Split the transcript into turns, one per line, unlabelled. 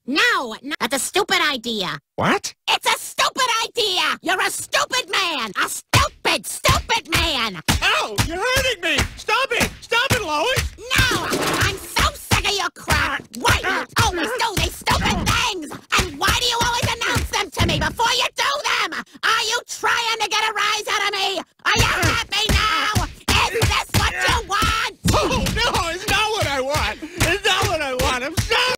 No, that's a stupid idea.
What?
It's a stupid idea! You're a stupid man! A stupid, stupid